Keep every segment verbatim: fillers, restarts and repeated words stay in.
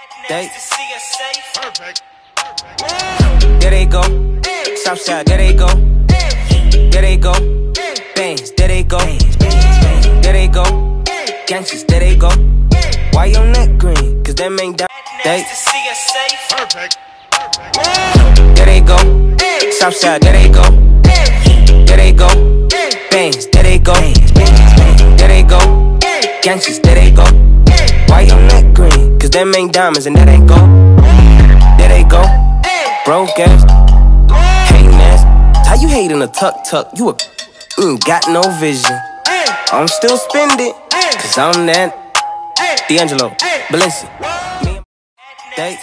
They, there they go. Southside, there they go. There they go. Bands, there they go. There they go. Gangsters, there they go. Why your neck green? Cause them ain't down. They, there they go. Southside, there they go. There they go. Bands, there they go. There they go. Gangsters, there they go. Why your neck green? Cause them ain't diamonds and that ain't gold. There they go. Broke ass. Hating ass. How you hating a tuck tuck? You a mm, got no vision. I'm still spending. Cause I'm that D'Angelo, Balenci. They,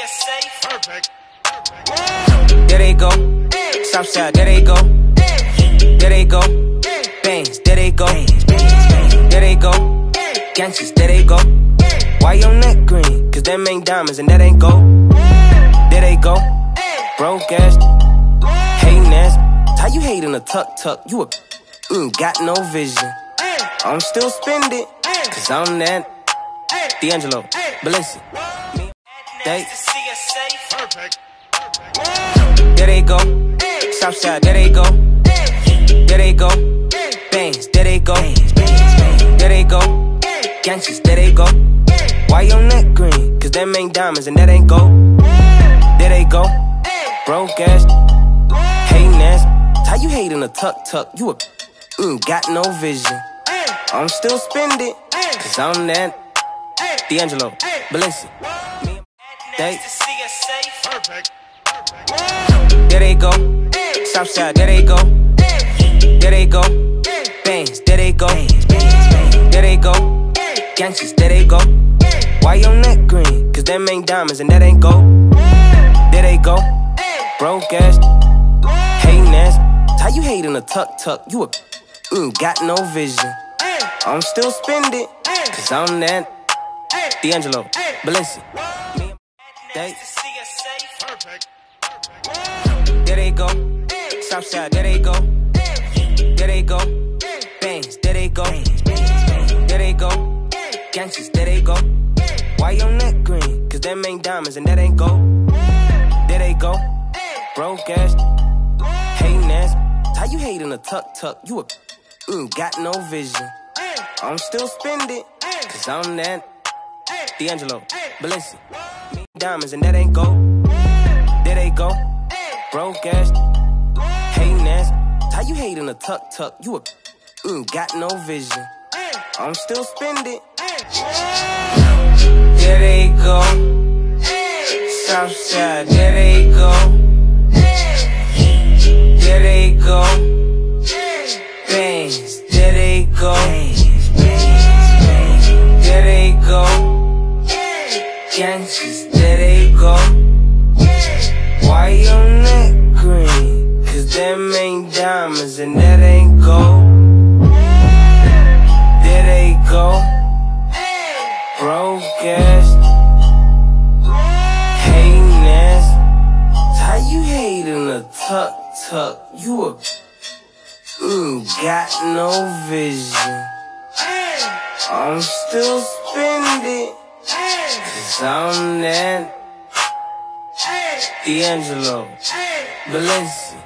there they go. Southside, there they go. There they go. Bangs, there they go. There they go. Gangsters, there they go. Why your neck green? Cause them ain't diamonds and that ain't gold. There they go. Broke ass. Hating ass. How you hating a tuck tuck? You a mm, got no vision. I'm still spending. Cause I'm that D'Angelo, Balenci. They, there they go. Southside, there they go. There they go. Bangs, there they go. There they go. Gangsters, there they go. Why your neck green? Cause them ain't diamonds and that ain't gold. There they go. Broke ass. Hating ass. How you hating a tuck tuck? You a mm, got no vision. I'm still spending. Cause I'm that D'Angelo, Balenci. They, there they go. Southside, there they go. There they go. Bangs, there they go. There they go. Gangsters, there they go. Why your neck green? Cause them ain't diamonds and that ain't gold. There they go. Broke ass. Hating ass. How you hating a tuck tuck? You a mm, got no vision. I'm still spending. Cause I'm that D'Angelo, Balenci. They, there they go. Southside, there they go. There they go. Bangs, there they go. There they go. Gangsters, there they go. Why your neck green? Cause them ain't diamonds and that ain't gold. There they go. Broke ass. Hating ass. How you hating a tuck tuck? You a mm, got no vision. I'm still spending. Cause I'm that D'Angelo, Balenci. Diamonds and that ain't gold. There they go. Broke ass. Hating ass. How you hating a tuck tuck? You a mm, got no vision. I'm still spending. There they go. Southside, there they go. There they go. Bangs, there they go. There they go. Gangsters, there they go. Why your neck green? Cause them ain't diamonds and that ain't gold. There they go. Broke ass. Hating ass. How you hating a tuck tuck? You a mm, got no vision. I'm still spending. Cause I'm that D'Angelo, Balenci.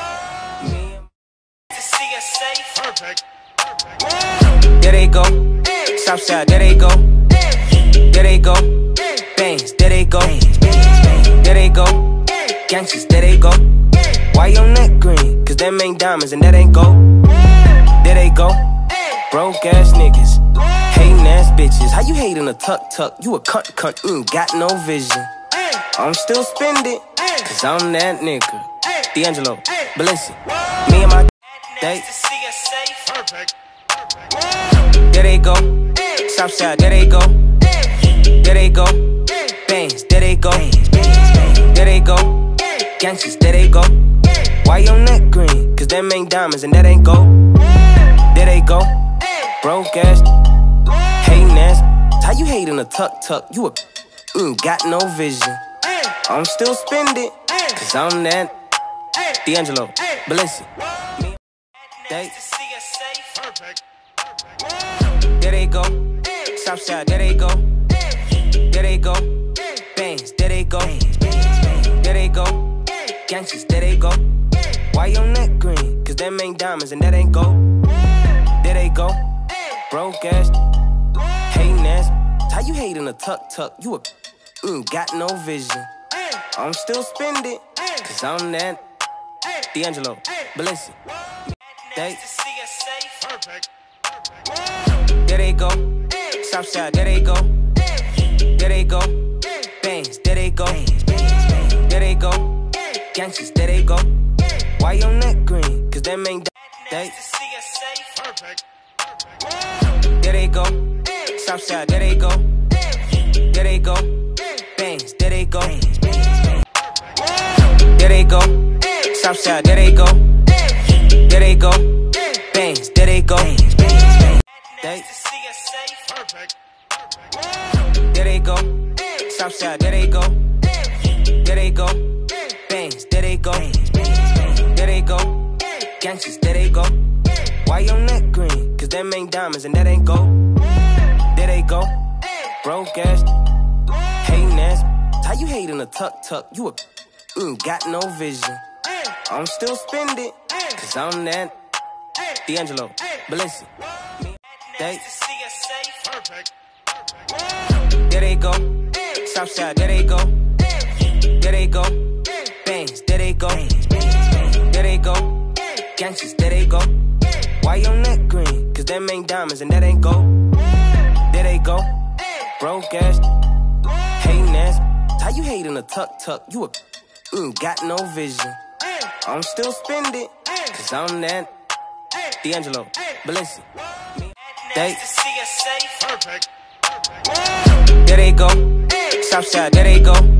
There they go. Southside, there they go. There they go. Bangs, there they go. There they go. Gangsters, there they go. Why your neck green? Cause them ain't diamonds and that ain't gold. There they go. Broke ass niggas. Hating ass bitches. How you hating a tuck tuck? You a cunt cunt. Mm, got no vision. I'm still spending. Cause I'm that nigga D'Angelo, Balenci. Me and my they, there they go. Southside, there they go. There they go. Bangs, there they go. There they go. Gangsters, there they go. Why your neck green? Cause them ain't diamonds and that ain't gold. There they go. Broke ass. Hating ass. How you hating a tuck tuck? You a mm, got no vision. I'm still spending. Cause I'm that D'Angelo, Balenci. They, there they go. Southside, there they go. There they go. Gangsters, there they go. Why your neck green? Cause them ain't diamonds and that ain't gold. There they go. Broke ass, hating ass. How you hating a tuck tuck? You a mm, got no vision. I'm still spending, cause I'm that D'Angelo, Balenci. They, there they go. Southside, there they go. There they go. Bangs, there they go. There they go. Gangsters, there they go. Why your neck green? Cause them ain't they. There they go. Southside, there they go. There they go. Bangs, there they go. There they go. Southside, there they go. There they go. Bangs, there they go. They. There they go. Southside, there they go. There they go. Bangs, there they go. There they go. Gangsters, there they go. Why your neck green? Cause them ain't diamonds and that ain't gold. There they go. Broke ass, hating ass. How you hating a tuck tuck? You a mm, got no vision. I'm still spending, cause I'm that D'Angelo, Balenci. They. There they go. Southside, there they go. There they go. Bangs, there they go. There they go. Gangsters, there they go. Why your neck green? Cause them ain't diamonds and that ain't gold. There they go. Broke ass, hating ass. How you hating a tuck tuck? You a mm, got no vision. I'm still spending, cause I'm that D'Angelo, Balenci. They. There they go. Southside, there they go.